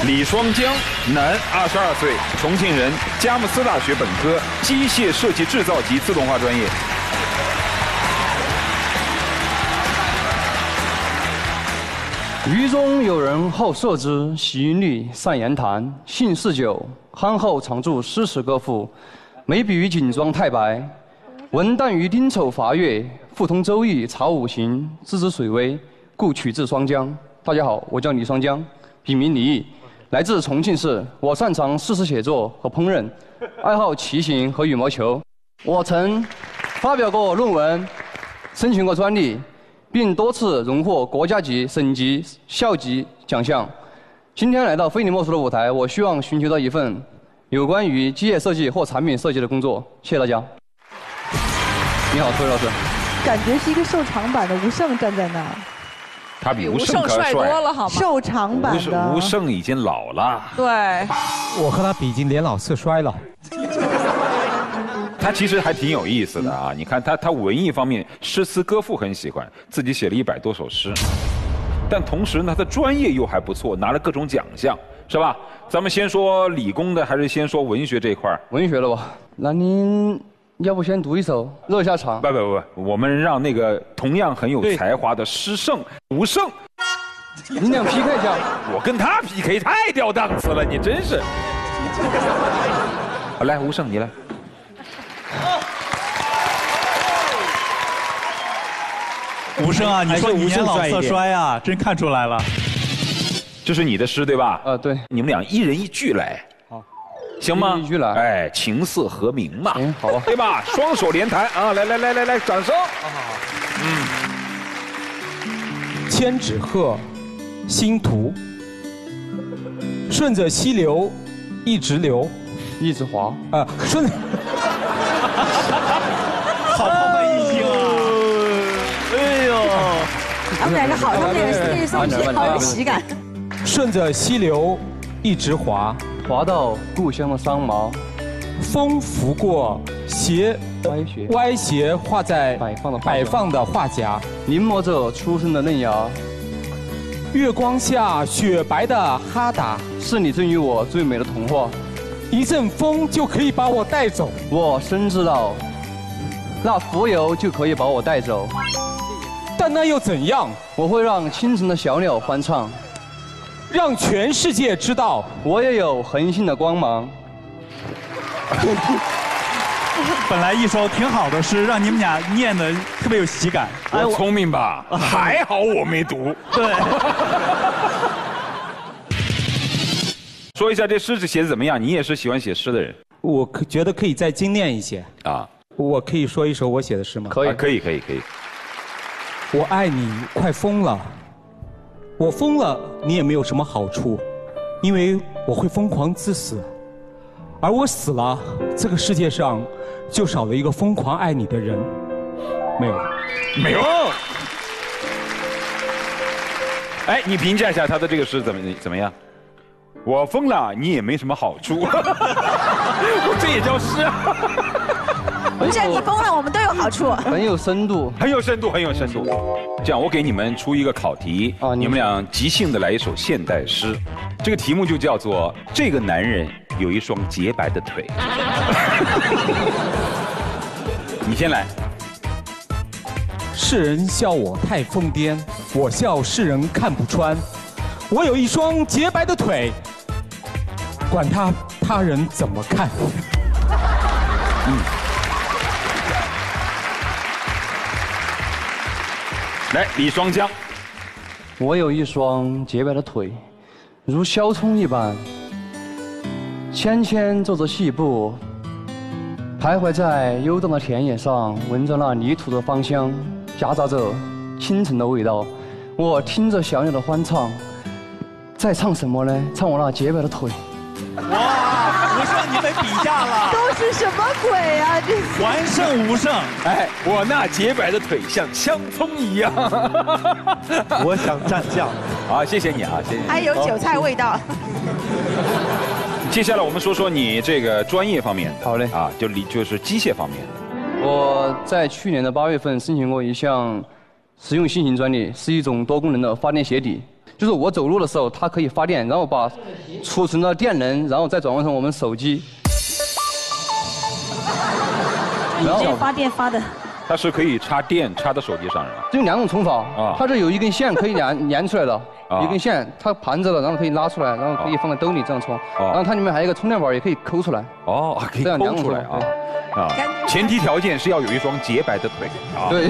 李双江，男，22岁，重庆人，佳木斯大学本科，机械设计制造及自动化专业。 狱中有人好色之，喜韵律，善言谈，性嗜酒，酣后常著诗词歌赋，眉笔于锦妆太白，文旦于丁丑伐月，复通周易，察五行，知之水微，故取自双江。大家好，我叫李双江，笔名李毅，来自重庆市。我擅长诗词写作和烹饪，爱好骑行和羽毛球。我曾发表过论文，申请过专利，并多次荣获国家级、省级、校级奖项。今天来到非你莫属的舞台，我希望寻求到一份有关于机械设计或产品设计的工作。谢谢大家。你好，各位老师。 感觉是一个瘦长版的吴胜站在那儿。 他比吴胜可帅多了，好吗？ 瘦长版的吴胜已经老了。 对， 我和他比已经年老色衰了。 他其实还挺有意思的啊！你看他文艺方面诗词歌赋很喜欢，自己写了100多首诗，但同时呢，他专业又还不错，拿了各种奖项，是吧？咱们先说理工的，还是先说文学这一块？文学的吧。那您要不先读一首热一下场？不，我们让那个同样很有才华的诗圣吴胜， 你俩 PK 一下。 我跟他 PK 太掉档次了，你真是。好，来，吴胜你来。 吴胜啊，你说你年老色衰啊，真看出来了。 这是你的诗对吧？ 对。 你们俩一人一句来，好，行吗？ 一句来。 哎，琴瑟和鸣嘛， 好啊， 对吧？双手连弹啊！来，掌声。好。 千纸鹤，星途，顺着溪流，一直流， 一直滑顺。 好澎湃意境啊！ 哎呦，他们两个好，他们两个心里送去好有喜感。 顺着溪流一直滑， 滑到故乡的桑麻， 风拂过歪斜画在摆放的画夹， 临摹着出生的嫩芽。 月光下雪白的哈达， 是你赠予我最美的童话。 一阵风就可以把我带走， 我深知道，那蜉蝣就可以把我带走。 但那又怎样？ 我会让清晨的小鸟欢唱， 让全世界知道我也有恒星的光芒。 本来一首挺好的诗，让你们俩念的特别有喜感。 我聪明吧？还好我没读。 对。 说一下这诗写的怎么样？你也是喜欢写诗的人。 我觉得可以再精炼一些啊。 我可以说一首我写的诗吗？ 可以。 我爱你快疯了，我疯了你也没有什么好处，因为我会疯狂致死，而我死了，这个世界上就少了一个疯狂爱你的人。没有。 哎，你评价一下他的这个诗怎么样？我疯了，你也没什么好处。这也叫诗啊？ 不是你疯了，我们都有好处。 很有深度。 这样，我给你们出一个考题啊，你们俩即兴的来一首现代诗。这个题目就叫做“这个男人有一双洁白的腿”。你先来。 世人笑我太疯癫，我笑世人看不穿。我有一双洁白的腿，管他人怎么看。 来，李双江。 我有一双洁白的腿，如小葱一般，纤纤走着细步，徘徊在幽荡的田野上，闻着那泥土的芳香，夹杂着清晨的味道。我听着小鸟的欢唱，在唱什么呢？唱我那洁白的腿。 哇，吴胜你们比下了， 都是什么鬼啊？这是完胜吴胜。 哎，我那洁白的腿像香葱一样。 我想蘸酱。 好，谢谢你啊，谢谢你。 还有韭菜味道。 接下来我们说说你这个专业方面的。 好嘞。 啊，就是机械方面的。 我在去年的8月份申请过一项实用新型专利，是一种多功能的发电鞋底。 就是我走路的时候，它可以发电，然后把储存的电能，然后再转换成我们手机。 你这发电发的。 它是可以插电插到手机上是吧？ 就2种充法啊， 它这有一根线可以连出来的，一根线它盘着了，然后可以拉出来，然后可以放在兜里这样充。然后它里面还有一个充电宝，也可以抠出来。 哦，可以抠出来啊。啊，前提条件是要有一双洁白的腿。 对。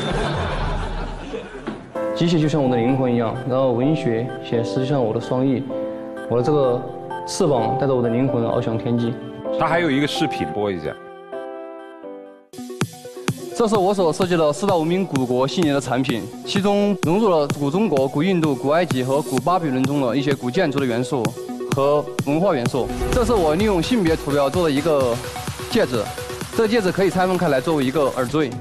机械就像我的灵魂一样，然后文学写诗就像我的双翼，我的这个翅膀带着我的灵魂翱翔天际。 它还有一个视频播一下。 这是我所设计的4大文明古国系列的产品，其中融入了古中国、古印度、古埃及和古巴比伦中的一些古建筑的元素和文化元素。这是我利用性别图标做的一个戒指，这个戒指可以拆分开来作为一个耳坠。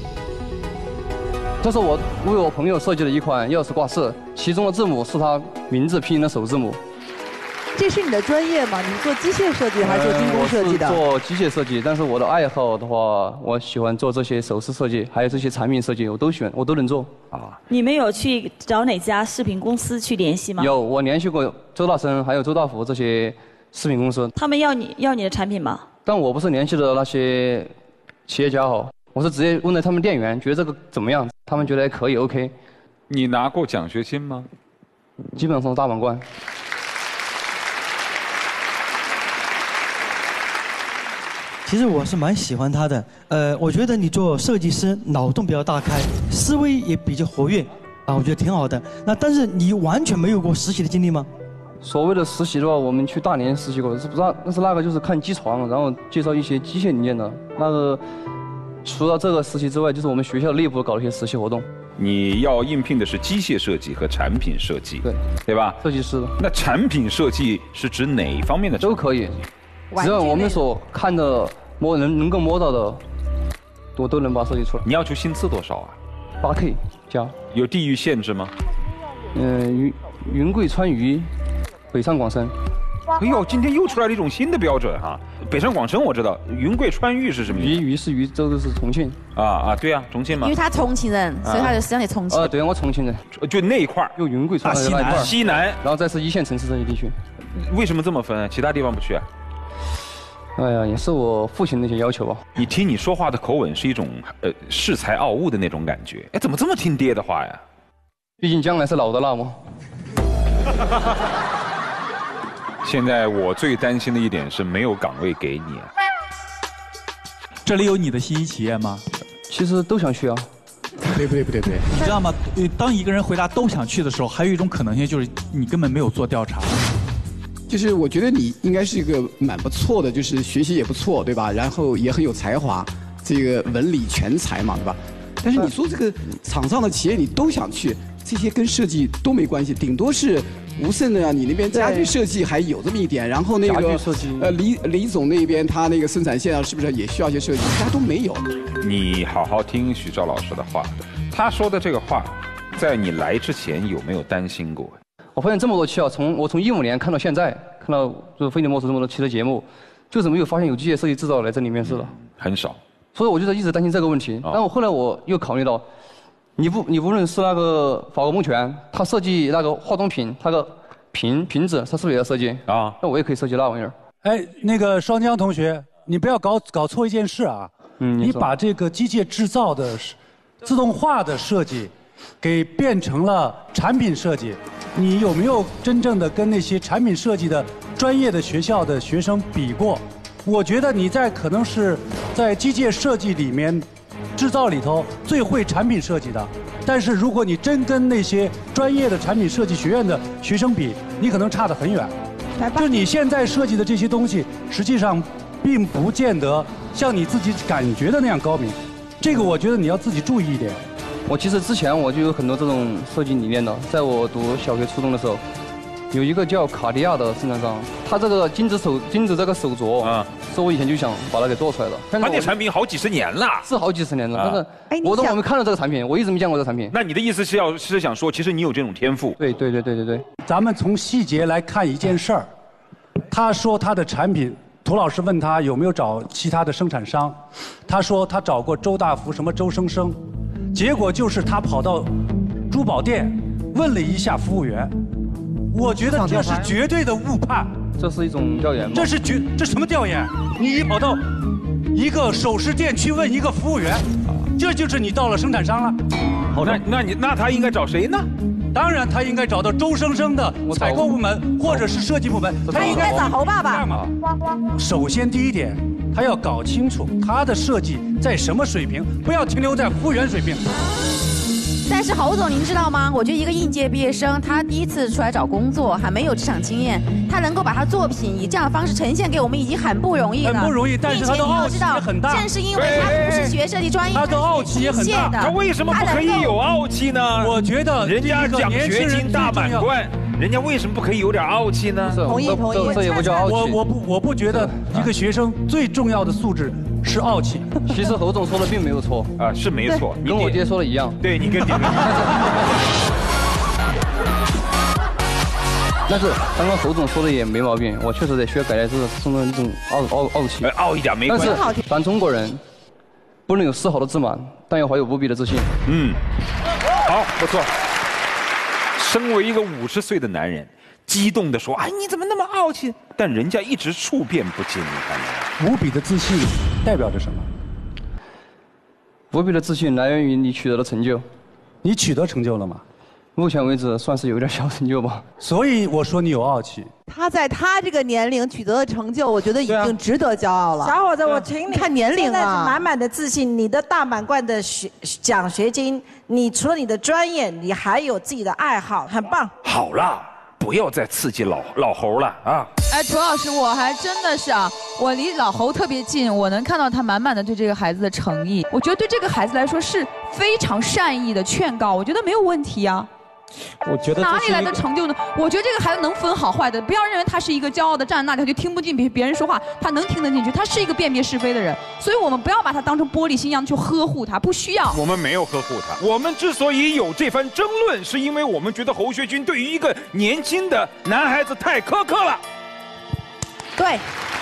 这是我为我朋友设计的一款钥匙挂饰，其中的字母是他名字拼音的首字母。 这是你的专业吗？你做机械设计还是做精工设计的？ 我是做机械设计，但是我的爱好的话，我喜欢做这些首饰设计，还有这些产品设计，我都喜欢，我都能做。啊， 你们有去找哪家视频公司去联系吗？ 有，我联系过周大生还有周大福这些视频公司。 他们要你的产品吗？ 但我不是联系的那些企业家哈，我是直接问了他们店员，觉得这个怎么样？他们觉得还可以 ，OK。 你拿过奖学金吗？ 基本上是大满贯。 其实我是蛮喜欢他的，我觉得你做设计师脑洞比较大开，思维也比较活跃，啊，我觉得挺好的。那但是你完全没有过实习的经历吗？ 所谓的实习的话，我们去大连实习过，是不是？但是那个就是看机床，然后介绍一些机械零件的。那个除了这个实习之外，就是我们学校内部搞了一些实习活动。 你要应聘的是机械设计和产品设计，对吧？ 设计师。 那产品设计是指哪一方面的？ 都可以，只要我们所看的。能够摸到的，我都能把它设计出来。 你要求薪资多少啊 ？8K 加。 有地域限制吗？ 云贵川渝，北上广深。 哎呦，今天又出来了一种新的标准哈！北上广深我知道，云贵川渝是什么意思？ 渝是渝州，是重庆。 对啊，重庆嘛。 因为他重庆人，所以他就实际上得重庆。 对，我重庆人。 就那一块儿， 就云贵川渝那一块。 西南， 然后再是1线城市这些地区。 为什么这么分？其他地方不去啊？ 哎呀，也是我父亲那些要求吧。 你听你说话的口吻是一种恃才傲物的那种感觉。哎，怎么这么听爹的话呀？ 毕竟将来是老的辣嘛。 现在我最担心的一点是没有岗位给你啊。 这里有你的心仪企业吗？ 其实都想去啊。 不对，你知道吗？当一个人回答都想去的时候，还有一种可能性就是你根本没有做调查。 就是我觉得你应该是一个蛮不错的，就是学习也不错，对吧？然后也很有才华，这个文理全才嘛，对吧？但是你说这个厂上的企业你都想去，这些跟设计都没关系，顶多是吴胜的你那边家具设计还有这么一点，然后那个李总那边他那个生产线上是不是也需要一些设计？大家都没有。你好好听许兆老师的话，他说的这个话，在你来之前有没有担心过？ 我发现这么多期啊，我从15年看到现在，看到就是非你莫属这么多期的节目，就是没有发现有机械设计制造来这里面试的， 很少。所以我就一直担心这个问题。但我后来我又考虑到，你无论是那个法国梦泉，他设计那个化妆品，那个瓶子，他是不是也要设计啊？那我也可以设计那玩意儿。 哎，那个双江同学，你不要搞错一件事啊。你把这个机械制造的自动化的设计，给变成了产品设计。你有没有真正的跟那些产品设计的专业的学校的学生比过？我觉得你可能是在机械设计里面、制造里头最会产品设计的。但是如果你真跟那些专业的产品设计学院的学生比，你可能差得很远。就你现在设计的这些东西，实际上并不见得像你自己感觉的那样高明。这个我觉得你要自己注意一点。 我其实之前我就有很多这种设计理念的，在我读小学、初中的时候，有一个叫卡地亚的生产商，他这个金子这个手镯啊，是我以前就想把它给做出来的。 他那产品好几十年了， 是好几十年了。但是我没看到这个产品，我一直没见过这个产品。 那你的意思是想说，其实你有这种天赋？ 对。 咱们从细节来看一件事儿，他说他的产品。涂老师问他有没有找其他的生产商，他说他找过周大福什么周生生，结果就是他跑到珠宝店问了一下服务员，我觉得这是绝对的误判。 这是一种调研吗？ 这什么调研？你跑到一个首饰店去问一个服务员，这就是你到了生产商了。 好，那他应该找谁呢？ 当然，他应该找到周生生的采购部门或者是设计部门。 他应该找侯爸爸。 首先第一点，他要搞清楚他的设计在什么水平，不要停留在服务员水平。 但是侯总，您知道吗？我觉得一个应届毕业生，他第一次出来找工作，还没有职场经验，他能够把他作品以这样的方式呈现给我们，已经很不容易了。 很不容易，但是他的傲气也很大。 正是因为他不是学设计专业， 他的傲气也很大。 他为什么不可以有傲气呢？ 我觉得人家奖学金大满贯，人家为什么不可以有点傲气呢？ 同意。 这也不叫傲气。 我不觉得一个学生最重要的素质是傲气。 其实侯总说的并没有错啊，是没错， 跟我爹说的一样。 对，你跟爹。 但是刚刚侯总说的也没毛病，我确实得需要改掉这种一种傲气。 傲一点没关系。 但是咱中国人不能有丝毫的自满，但要怀有无比的自信。 好，不错。身为一个50岁的男人，激动地说：“哎，你怎么那么傲气？”但人家一直处变不惊，你看没有？无比的自信代表着什么？ 无比的自信来源于你取得的成就。 你取得成就了吗？ 目前为止算是有点小成就吧。 所以我说你有傲气。 他在他这个年龄取得的成就，我觉得已经值得骄傲了。 小伙子，我请你看年龄啊， 现在是满满的自信，你的大满贯的奖学金，你除了你的专业，你还有自己的爱好，很棒。 好了，不要再刺激老侯了啊！ 哎，楚老师，我还真的是啊，我离老侯特别近，我能看到他满满的对这个孩子的诚意。我觉得对这个孩子来说是非常善意的劝告，我觉得没有问题啊。 我觉得哪里来的成就呢？我觉得这个孩子能分好坏的，不要认为他是一个骄傲的站在那里，他就听不进别人说话，他能听得进去，他是一个辨别是非的人。所以我们不要把他当成玻璃心一样去呵护他，不需要。 我们没有呵护他，我们之所以有这番争论，是因为我们觉得侯学军对于一个年轻的男孩子太苛刻了。 对，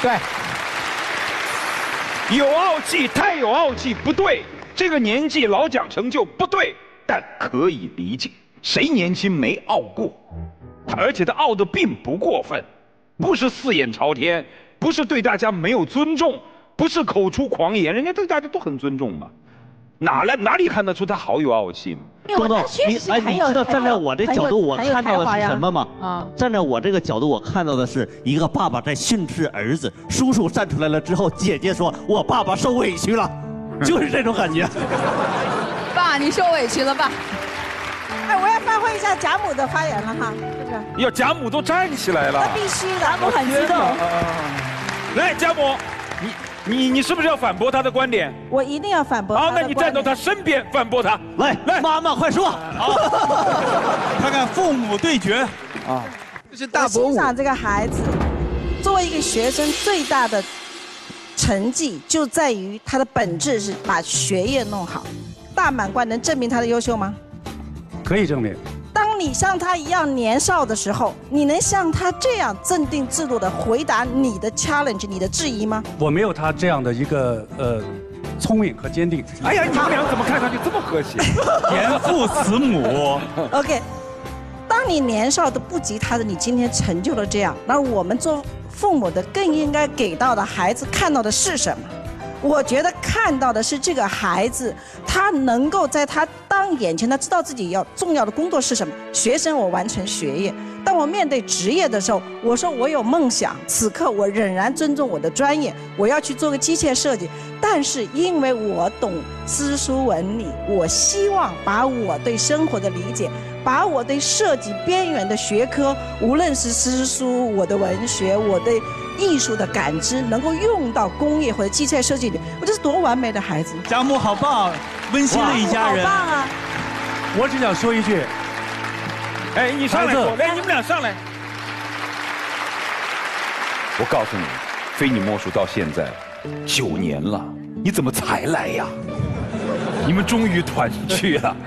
有傲气，太有傲气不对，这个年纪老讲成就不对，但可以理解。谁年轻没傲过？而且他傲得并不过分，不是四眼朝天，不是对大家没有尊重，不是口出狂言，人家对大家都很尊重嘛。哪里看得出他好有傲气吗？ 东东，你知道站在我这角度我看到的是什么吗？站在我这个角度我看到的是一个爸爸在训斥儿子，叔叔站出来了之后，姐姐说我爸爸受委屈了，就是这种感觉。 爸，你受委屈了吧？ 哎，我要发挥一下贾母的发言了哈，这个。 要贾母都站起来了。 那必须的， 贾母很激动。 来，贾母，你是不是要反驳他的观点？ 我一定要反驳他的观点。 好，那你站到他身边反驳他。 来，妈妈快说。 看看父母对决啊， 这是大伯我欣赏这个孩子，作为一个学生，最大的成绩就在于他的本质是把学业弄好。大满贯能证明他的优秀吗？ 可以证明。 当你像他一样年少的时候，你能像他这样镇定自若地回答你的 challenge、你的质疑吗？ 我没有他这样的一个聪明和坚定。 哎呀，你们俩怎么看上去这么和谐？ 严父慈母。 OK， 当你年少都不及他的，你今天成就了这样，那我们做父母的更应该给到的孩子看到的是什么？我觉得看到的是这个孩子，他能够在他当眼前，他知道自己要重要的工作是什么。学生我完成学业，当我面对职业的时候，我说我有梦想，此刻我仍然尊重我的专业，我要去做个机械设计。但是因为我懂诗书文理，我希望把我对生活的理解，把我对设计边缘的学科，无论是诗书、我的文学、我对艺术的感知，能够用到工业或者机械设计里，我这是多完美的孩子！ 贾母好棒，温馨的一家人。 好棒啊！ 我只想说一句， 哎，你上来说，来，你们俩上来。我告诉你，非你莫属到现在9年了，你怎么才来呀？你们终于团聚了。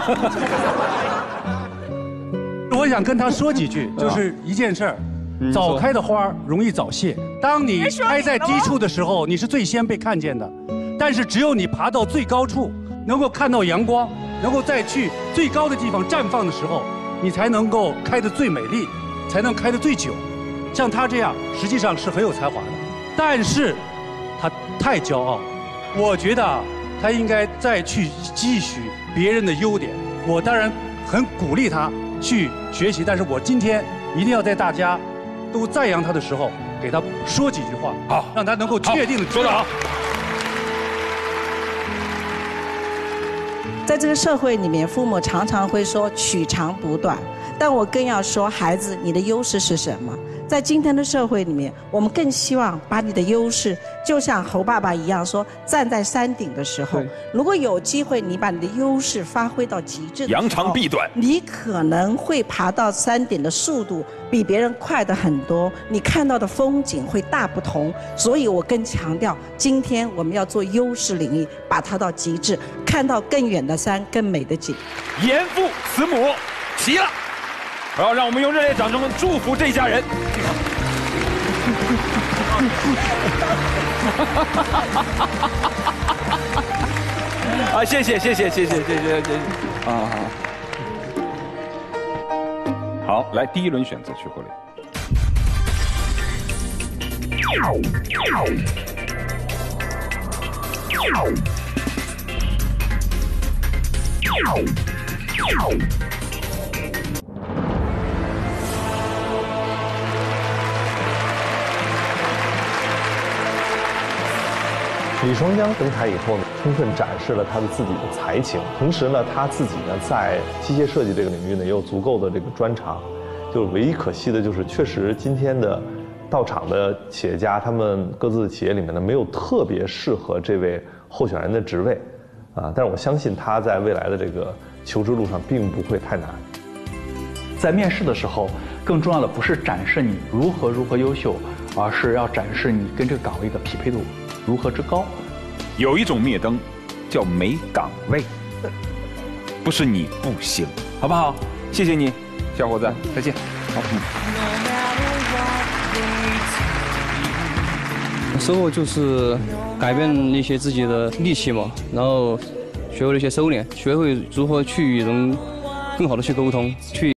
我想跟他说几句，就是一件事儿。早开的花容易早谢。当你开在低处的时候，你是最先被看见的。但是只有你爬到最高处，能够看到阳光，能够再去最高的地方绽放的时候， 你才能够开得最美丽，才能开得最久。像他这样，实际上是很有才华的，但是他太骄傲。我觉得他应该再去汲取别人的优点。我当然很鼓励他去学习，但是我今天一定要在大家都赞扬他的时候，给他说几句话，好，让他能够确定的说得好。 在这个社会里面，父母常常会说取长补短，但我更要说，孩子，你的优势是什么？在今天的社会里面，我们更希望把你的优势，就像侯爸爸一样说，站在山顶的时候，如果有机会，你把你的优势发挥到极致的时候， 扬长避短， 你可能会爬到山顶的速度比别人快的很多，你看到的风景会大不同。所以我更强调，今天我们要做优势领域，把它到极致，看到更远的山，更美的景。 严父慈母，齐了！好，让我们用热烈掌声祝福这一家人。啊，谢谢。啊，好，来第一轮选择去婚礼。 李双江登台以后呢，充分展示了他的自己的才情，同时呢，他自己呢在机械设计这个领域呢也有足够的这个专长。就唯一可惜的就是，确实今天的到场的企业家，他们各自的企业里面呢没有特别适合这位候选人的职位，啊，但是我相信他在未来的这个求职路上并不会太难。 在面试的时候，更重要的不是展示你如何优秀，而是要展示你跟这个岗位的匹配度如何之高。 有一种灭灯，叫没岗位，不是你不行，好不好？谢谢你，小伙子，再见。好， 收获就是改变一些自己的戾气嘛，然后学会了一些收敛，学会如何去与人更好的去沟通，去。